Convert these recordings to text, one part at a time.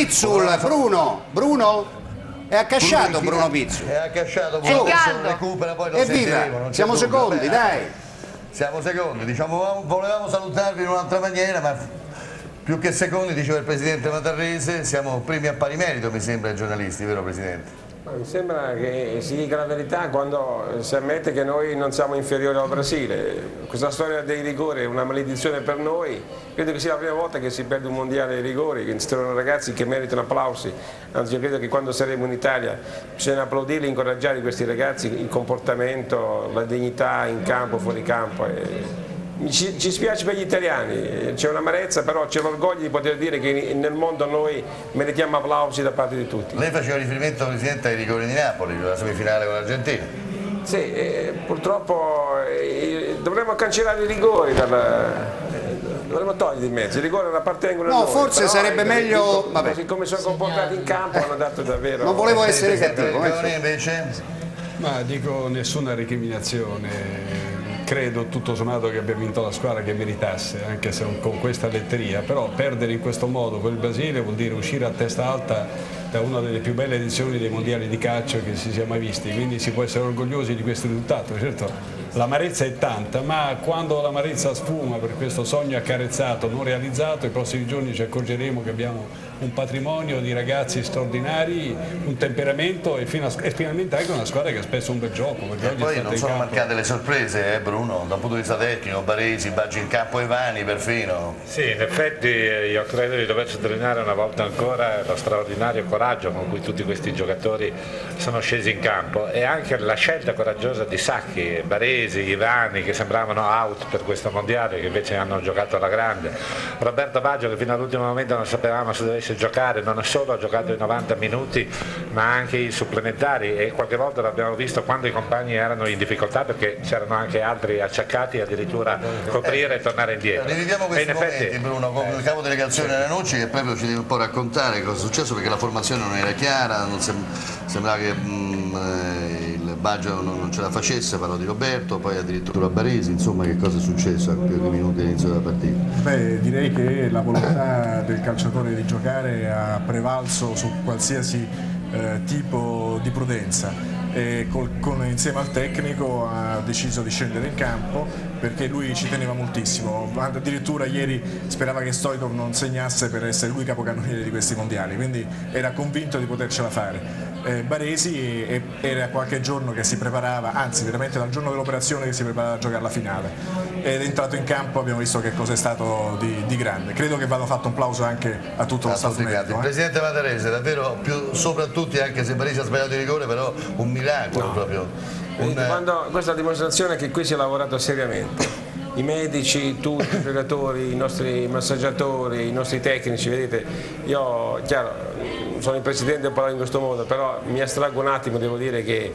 Pizzul, Bruno? È accasciato Bruno Pizzul. È accasciato, recupera, poi lo evviva, siamo secondi, dai. Siamo secondi, diciamo, volevamo salutarvi in un'altra maniera, ma più che secondi, diceva il Presidente Matarrese, siamo primi a pari merito, mi sembra, ai giornalisti, vero Presidente? Mi sembra che si dica la verità quando si ammette che noi non siamo inferiori al Brasile. Questa storia dei rigori è una maledizione per noi, credo che sia la prima volta che si perde un mondiale dei rigori, che ci trovano ragazzi che meritano applausi, anzi io credo che quando saremo in Italia bisogna applaudirli, incoraggiare questi ragazzi, il comportamento, la dignità in campo, fuori campo. Ci spiace per gli italiani, c'è un'amarezza, però c'è l'orgoglio di poter dire che nel mondo noi meritiamo applausi da parte di tutti. Lei faceva riferimento, Presidente, ai rigori di Napoli, la semifinale con l'Argentina. Sì, purtroppo dovremmo cancellare i rigori, dovremmo togliere di mezzo, i rigori non appartengono a noi. No, forse sarebbe meglio... Così come sono comportati in campo hanno dato davvero... Non volevo essere cattivo. Invece? Ma dico nessuna recriminazione. Credo tutto sommato che abbia vinto la squadra che meritasse, anche se con questa letteria, però perdere in questo modo quel Brasile vuol dire uscire a testa alta da una delle più belle edizioni dei mondiali di calcio che si sia mai visti, quindi si può essere orgogliosi di questo risultato. Certo, l'amarezza è tanta, ma quando l'amarezza sfuma per questo sogno accarezzato, non realizzato, i prossimi giorni ci accorgeremo che abbiamo un patrimonio di ragazzi straordinari, un temperamento e finalmente anche una squadra che ha spesso un bel gioco. E poi non sono mancate le sorprese, Bruno, dal punto di vista tecnico, Baresi, Baggio in campo e Vani perfino. Sì, in effetti io credo di dover sottolineare una volta ancora lo straordinario coraggio con cui tutti questi giocatori sono scesi in campo e anche la scelta coraggiosa di Sacchi, Baresi, Ivani che sembravano out per questo mondiale che invece hanno giocato alla grande, Roberto Baggio che fino all'ultimo momento non sapevamo se dovesse giocare, non solo ha giocato i 90 minuti ma anche i supplementari e qualche volta l'abbiamo visto quando i compagni erano in difficoltà perché c'erano anche altri acciaccati addirittura coprire e tornare indietro. Riviviamo questi momenti, Bruno, con il capo delegazione Ranucci che proprio ci deve un po' raccontare cosa è successo perché la formazione non era chiara, non sembrava che il Baggio non ce la facesse, parlò di Roberto, poi addirittura Baresi, insomma che cosa è successo a più di minuti all'inizio della partita? Beh, direi che la volontà del calciatore di giocare ha prevalso su qualsiasi tipo di prudenza. E insieme al tecnico ha deciso di scendere in campo perché lui ci teneva moltissimo, addirittura ieri sperava che Stoichkov non segnasse per essere lui capocannoniere di questi mondiali, quindi era convinto di potercela fare. Baresi era qualche giorno che si preparava, anzi veramente dal giorno dell'operazione che si preparava a giocare la finale ed è entrato in campo, abbiamo visto che cosa è stato di grande. Credo che vada fatto un plauso anche a tutto lo staff medico. Presidente Matarrese, davvero più sopra tutti, anche se Baresi ha sbagliato il rigore, però un miracolo proprio. Questa è la dimostrazione che qui si è lavorato seriamente. I medici, tutti i giocatori, i nostri massaggiatori, i nostri tecnici, vedete, io chiaro sono il presidente e parlo in questo modo, però mi astraggo un attimo, devo dire che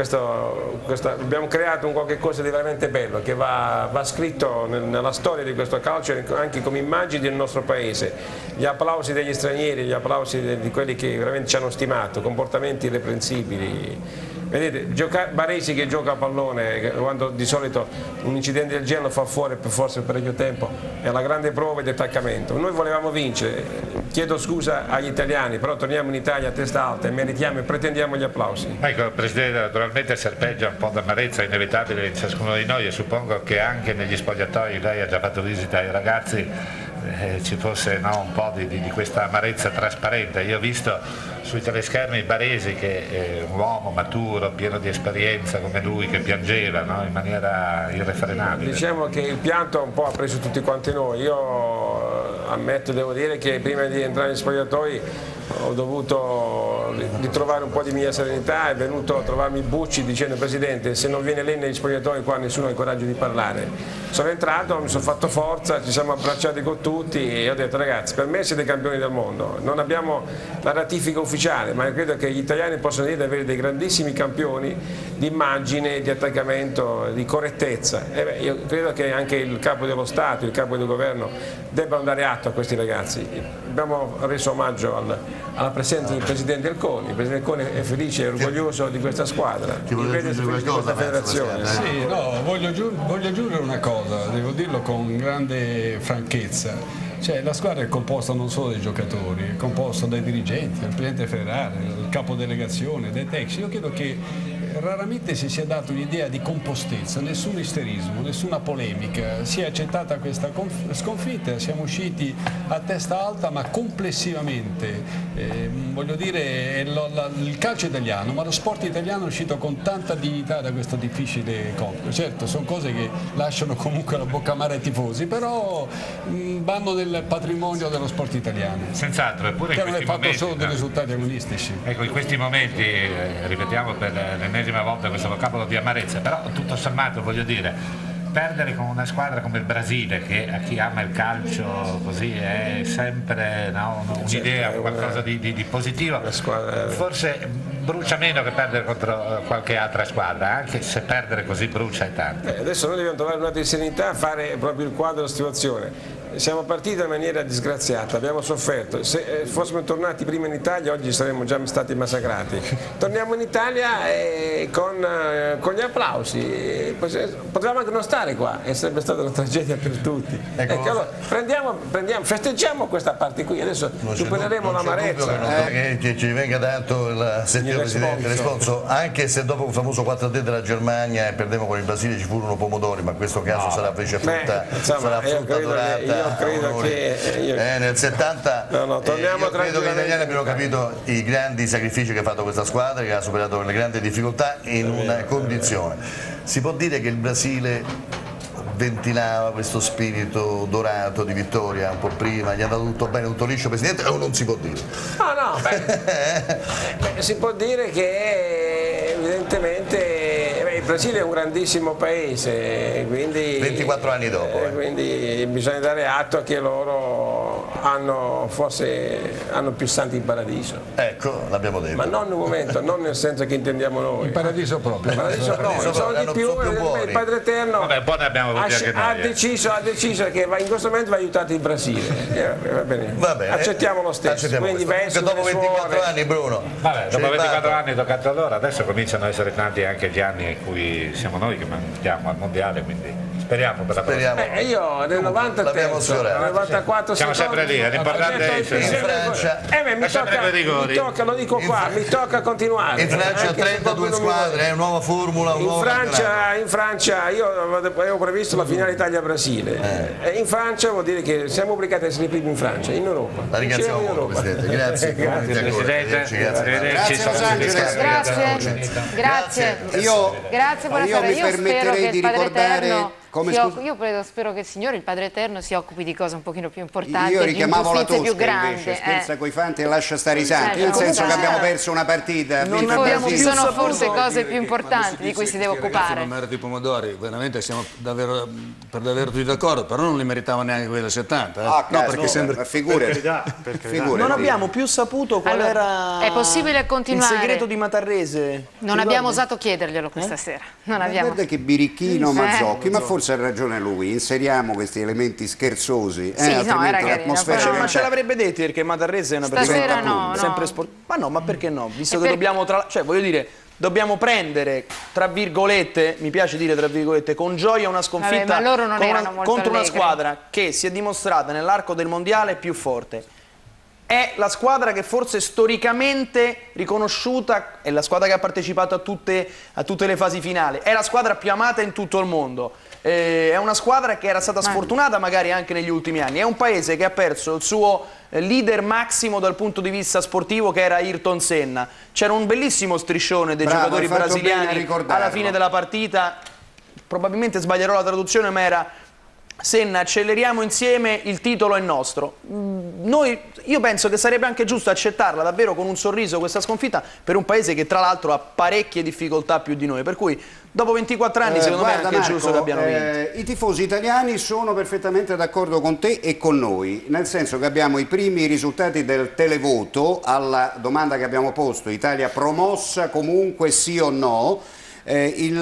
abbiamo creato un qualche cosa di veramente bello che va scritto nella storia di questo calcio anche come immagini del nostro paese. Gli applausi degli stranieri, gli applausi di quelli che veramente ci hanno stimato, comportamenti irreprensibili. Vedete, Baresi che gioca a pallone, quando di solito un incidente del genere lo fa fuori per forse parecchio tempo, è la grande prova di attaccamento. Noi volevamo vincere, chiedo scusa agli italiani, però torniamo in Italia a testa alta e meritiamo e pretendiamo gli applausi. Ecco, Presidente, naturalmente serpeggia un po' d'amarezza inevitabile in ciascuno di noi e suppongo che anche negli spogliatoi, lei ha già fatto visita ai ragazzi, ci fosse un po' di questa amarezza trasparente. Io ho visto sui teleschermi Baresi che è un uomo maturo, pieno di esperienza come lui, che piangeva in maniera irrefrenabile. Diciamo che il pianto un po' ha preso tutti quanti noi. Io ammetto, devo dire che prima di entrare negli spogliatoi ho dovuto ritrovare un po' di mia serenità, è venuto a trovarmi Bucci dicendo: Presidente, se non viene lei negli spogliatoi qua nessuno ha il coraggio di parlare. Sono entrato, mi sono fatto forza, ci siamo abbracciati con tutti e ho detto: ragazzi, per me siete campioni del mondo, non abbiamo la ratifica ufficiale, ma credo che gli italiani possono dire di avere dei grandissimi campioni di immagine, di attaccamento, di correttezza. Io credo che anche il capo dello Stato, il capo del governo debbano dare atto a questi ragazzi. Abbiamo reso omaggio alla presenza del Presidente Elconi. Il Presidente Elconi è felice e orgoglioso di questa squadra, di questa federazione. Sì, no, voglio aggiungere una cosa, devo dirlo con grande franchezza. Cioè, la squadra è composta non solo dai giocatori, è composta dai dirigenti, dal presidente federale, dal capo delegazione, dai tecnici. Io credo che raramente si sia dato un'idea di compostezza, nessun isterismo, nessuna polemica. Si è accettata questa sconfitta, siamo usciti a testa alta, ma complessivamente, voglio dire, il calcio italiano, ma lo sport italiano è uscito con tanta dignità da questo difficile compito. Certo, sono cose che lasciano comunque la bocca amara ai tifosi, però vanno nel patrimonio dello sport italiano. Senz'altro, eppure che in non è questi fatto momenti, solo dei risultati agonistici. Ecco, in questi momenti, ripetiamo per l'ennesima volta questo vocabolo di amarezza, però tutto sommato, voglio dire, perdere con una squadra come il Brasile, che a chi ama il calcio così è sempre un'idea, qualcosa di positivo, forse brucia meno che perdere contro qualche altra squadra, anche se perdere così brucia è tanto. Adesso noi dobbiamo trovare un attimo di serenità, fare proprio il quadro della situazione. Siamo partiti in maniera disgraziata, abbiamo sofferto. Se fossimo tornati prima in Italia oggi saremmo già stati massacrati. Torniamo in Italia con gli applausi, potevamo anche non stare qua e sarebbe stata una tragedia per tutti. Ecco, allora, festeggiamo questa parte qui, adesso supereremo l'amarezza. Che ci venga dato il sentito presidente Responso, anche se dopo il famoso 4-3 della Germania e perdemmo con il Brasile ci furono pomodori, ma in questo caso sarà fece frutta, sarà frutta dorata. Io credo che nel 70 torniamo credo che gli italiani abbiano capito i grandi sacrifici che ha fatto questa squadra, che ha superato le grandi difficoltà in una condizione. Si può dire che il Brasile ventilava questo spirito dorato di vittoria un po' prima, gli è andato tutto bene, tutto liscio, Presidente, o non si può dire? Si può dire che evidentemente il Brasile è un grandissimo paese, quindi 24 anni dopo. Quindi bisogna dare atto che loro hanno più santi in paradiso. Ecco, l'abbiamo detto. Ma non in un momento, non nel senso che intendiamo noi. Il paradiso proprio. Il paradiso proprio, sono di più, il Padre Eterno ha deciso che in questo momento va aiutato il Brasile. Va bene. Accettiamo lo stesso. Quindi dopo 24 anni, Bruno. Vabbè, dopo 24 anni toccato a loro, adesso cominciano ad essere tanti anche gli anni in cui siamo noi che mandiamo al mondiale, quindi speriamo per la prossima. Io nel 93, nel 94 siamo sempre lì, l'importante è essere in Francia. Mi tocca, lo dico qua, mi tocca continuare. In Francia 32 squadre, una nuova formula, un nuovo in Francia io avevo previsto la finale Italia-Brasile. In Francia vuol dire che siamo obbligati a essere i primi in Francia, in Europa. La ringraziamo molto, Presidente. Grazie. Grazie. Grazie. Buonasera. Io spero che il Padre Eterno spero che il Signore, il Padre Eterno, si occupi di cose un pochino più importanti. Io richiamavo la più Tosca grandi. invece, scherza coi fanti e lascia stare i santi, nel senso che abbiamo perso una partita. Ci sono forse cose più importanti di cui si deve occupare. Non merita i pomodori, veramente siamo davvero tutti d'accordo, però non li meritava neanche quelli del 70. No, perché sembra figurati. Non abbiamo più saputo qual era è possibile continuare. Il segreto di Matarrese. Non abbiamo osato chiederglielo questa sera. Guarda che birichino Mazzocchi, ma forse ha ragione lui, inseriamo questi elementi scherzosi, altrimenti l'atmosfera ma ce l'avrebbe detto, perché Matarrese è una persona sempre ma no, ma perché no? Visto che dobbiamo dobbiamo prendere, tra virgolette, mi piace dire tra virgolette, con gioia una sconfitta contro una squadra che si è dimostrata nell'arco del mondiale più forte. È la squadra che forse storicamente riconosciuta, è la squadra che ha partecipato a tutte le fasi finali, è la squadra più amata in tutto il mondo. È una squadra che era stata sfortunata magari anche negli ultimi anni, è un paese che ha perso il suo leader massimo dal punto di vista sportivo, che era Ayrton Senna. C'era un bellissimo striscione dei giocatori brasiliani alla fine della partita, probabilmente sbaglierò la traduzione, ma era: Senna, acceleriamo insieme, il titolo è nostro. Io penso che sarebbe anche giusto accettarla davvero con un sorriso questa sconfitta, per un paese che tra l'altro ha parecchie difficoltà più di noi, per cui dopo 24 anni secondo me è anche giusto che abbiano vinto. I tifosi italiani sono perfettamente d'accordo con te e con noi, nel senso che abbiamo i primi risultati del televoto alla domanda che abbiamo posto: Italia promossa comunque, sì o no? Il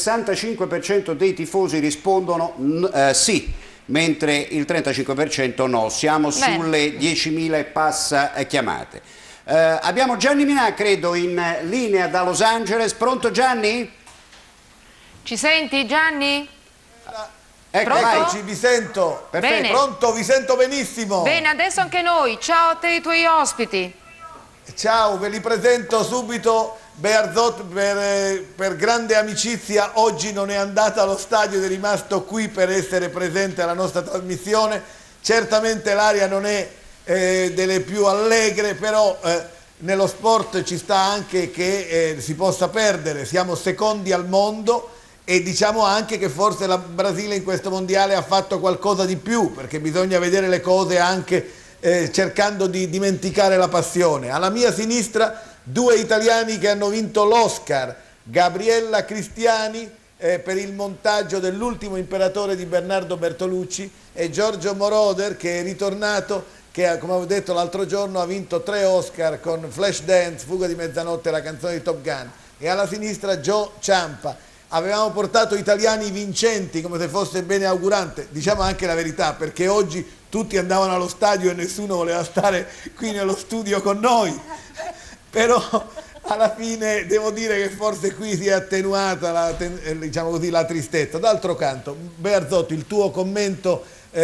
65% dei tifosi rispondono sì, mentre il 35% no. Siamo sulle 10.000 e passa chiamate. Abbiamo Gianni Minà, credo, in linea da Los Angeles. Pronto Gianni? Ci senti Gianni? Eccoci, vi sento. Bene. Pronto, vi sento benissimo. Bene, adesso anche noi. Ciao a te e ai tuoi ospiti. Ciao, ve li presento subito. Bearzot per grande amicizia oggi non è andata allo stadio ed è rimasto qui per essere presente alla nostra trasmissione. Certamente l'aria non è delle più allegre, però nello sport ci sta anche che si possa perdere. Siamo secondi al mondo e diciamo anche che forse la Brasile in questo mondiale ha fatto qualcosa di più, perché bisogna vedere le cose anche cercando di dimenticare la passione. Alla mia sinistra 2 italiani che hanno vinto l'Oscar, Gabriella Cristiani per il montaggio dell'ultimo imperatore di Bernardo Bertolucci e Giorgio Moroder che è ritornato, che come avevo detto l'altro giorno ha vinto 3 Oscar con Flashdance, Fuga di mezzanotte, la canzone di Top Gun, e alla sinistra Joe Ciampa. Avevamo portato italiani vincenti come se fosse bene augurante, diciamo anche la verità, perché oggi tutti andavano allo stadio e nessuno voleva stare qui nello studio con noi, però alla fine devo dire che forse qui si è attenuata diciamo così, la tristezza. D'altro canto, Bearzot, il tuo commento,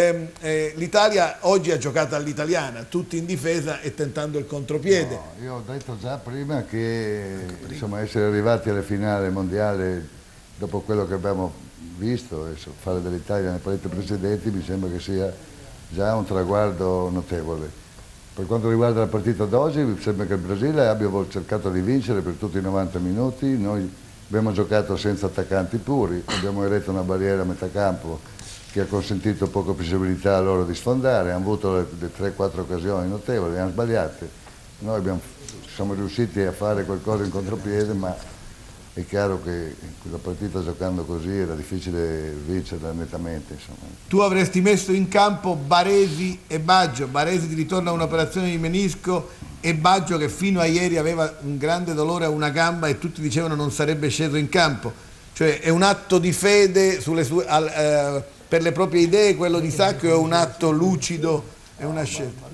l'Italia oggi ha giocato all'italiana, tutti in difesa e tentando il contropiede. No, io ho detto già prima che insomma, essere arrivati alle finali mondiali dopo quello che abbiamo visto, fare dell'Italia nei partiti precedenti mi sembra che sia già un traguardo notevole. Per quanto riguarda la partita d'oggi, mi sembra che il Brasile abbia cercato di vincere per tutti i 90 minuti, noi abbiamo giocato senza attaccanti puri, abbiamo eretto una barriera a metà campo che ha consentito poca possibilità a loro di sfondare, hanno avuto le 3-4 occasioni notevoli, le hanno sbagliate. Noi siamo riusciti a fare qualcosa in contropiede, ma è chiaro che in quella partita giocando così era difficile vincerla nettamente. Insomma. Tu avresti messo in campo Baresi e Baggio, Baresi di ritorno a un'operazione di menisco e Baggio che fino a ieri aveva un grande dolore a una gamba e tutti dicevano non sarebbe sceso in campo. Cioè è un atto di fede per le proprie idee quello di Sacchi o è un atto lucido, è una scelta?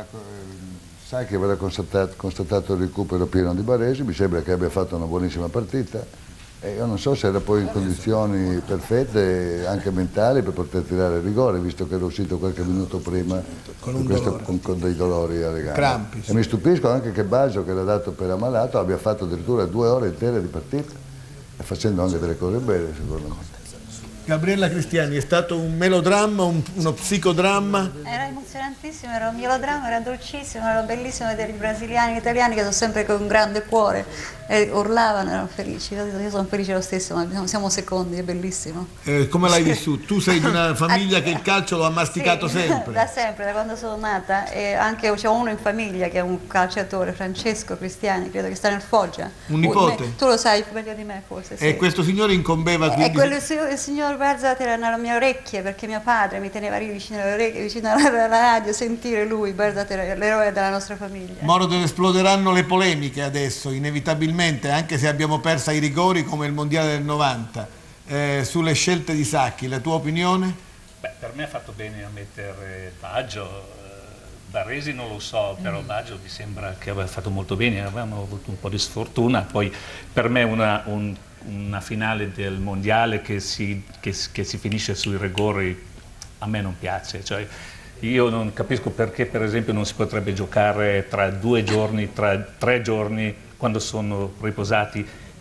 Sacchi avrà constatato il recupero pieno di Baresi, mi sembra che abbia fatto una buonissima partita e io non so se era poi in condizioni perfette anche mentali per poter tirare il rigore, visto che era uscito qualche minuto prima con dei dolori alle gambe. Crampi, sì. E mi stupisco anche che Baggio, che era dato per ammalato, abbia fatto addirittura 2 ore intere di partita e facendo anche delle cose belle secondo me. Gabriella Cristiani, è stato un melodramma, uno psicodramma? Era emozionantissimo, era un melodramma, era dolcissimo, era bellissimo vedere i brasiliani e gli italiani che sono sempre con un grande cuore e urlavano, erano felici. Io sono felice lo stesso, ma siamo secondi, è bellissimo. Come l'hai vissuto? Tu sei di una famiglia che il calcio lo ha masticato sì, sempre? Da sempre, da quando sono nata, e anche c'è uno in famiglia che è un calciatore, Francesco Cristiani, credo che sta nel Foggia. Un nipote? Tu lo sai meglio di me forse. Sì. E questo signore incombeva quindi? Il signor Bearzot era nelle mie orecchie perché mio padre mi teneva lì vicino alle orecchie, vicino alla radio, sentire lui. Bearzot era l'eroe della nostra famiglia. Moroder, esploderanno le polemiche adesso, inevitabilmente, anche se abbiamo perso ai rigori come il mondiale del 90, sulle scelte di Sacchi. La tua opinione? Beh, per me ha fatto bene a mettere Baggio. Baresi non lo so, però Baggio mi sembra che aveva fatto molto bene, avevamo avuto un po' di sfortuna, poi per me una finale del mondiale che si finisce sui rigori a me non piace, cioè, io non capisco perché per esempio non si potrebbe giocare tra 2 giorni, tra 3 giorni quando sono riposati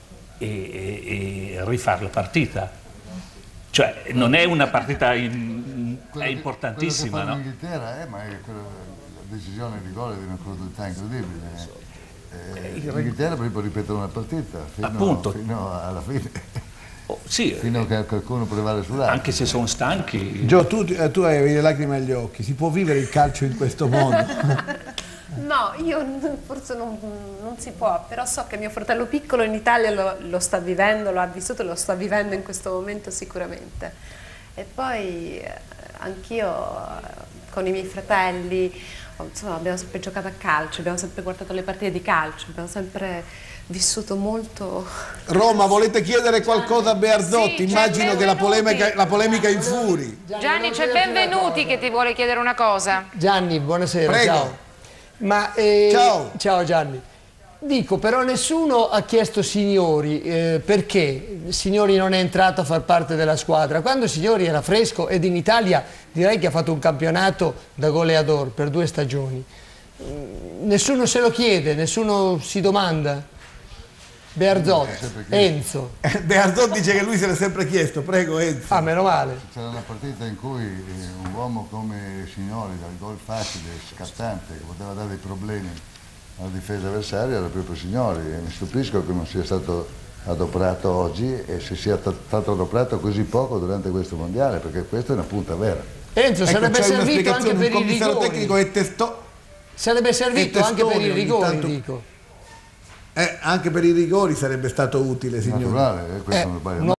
e rifare la partita, cioè non è una partita è importantissima, no? L'Inghilterra ma è la decisione di rigore di una crudeltà incredibile. L'Inghilterra può ripetere una partita fino alla fine, sì, fino a che qualcuno prevale sull'altro. Anche se sono stanchi. Gio, tu hai le lacrime agli occhi, si può vivere il calcio in questo modo? No, io forse non si può, però so che mio fratello piccolo in Italia lo sta vivendo, lo ha vissuto e lo sta vivendo in questo momento sicuramente. E poi anch'io con i miei fratelli, insomma, abbiamo sempre giocato a calcio, abbiamo sempre guardato le partite di calcio, abbiamo sempre vissuto molto. Roma, volete chiedere qualcosa a Bearzot? Sì, immagino che la polemica infuri. Gianni, c'è Benvenuti che ti vuole chiedere una cosa. Gianni, buonasera. Prego. Ciao. Ciao. Ciao Gianni. Dico, però nessuno ha chiesto Signori, perché Signori non è entrato a far parte della squadra. Quando Signori era fresco ed in Italia direi che ha fatto un campionato da goleador per 2 stagioni. Nessuno se lo chiede, nessuno si domanda. Bearzot, Enzo. Bearzot dice che lui se l'è sempre chiesto, prego Enzo. Ah, meno male. C'era una partita in cui un uomo come Signori, dal gol facile, scattante, che poteva dare dei problemi alla difesa avversaria, era proprio Signori, e mi stupisco che non sia stato adoperato oggi e se sia stato adoperato così poco durante questo mondiale, perché questa è una punta vera. Enzo, sarebbe servito anche per i rigori. Tecnico e sarebbe servito anche per i rigori, dico. Anche per i rigori sarebbe stato utile, signore. Naturale, questo non sbaglio.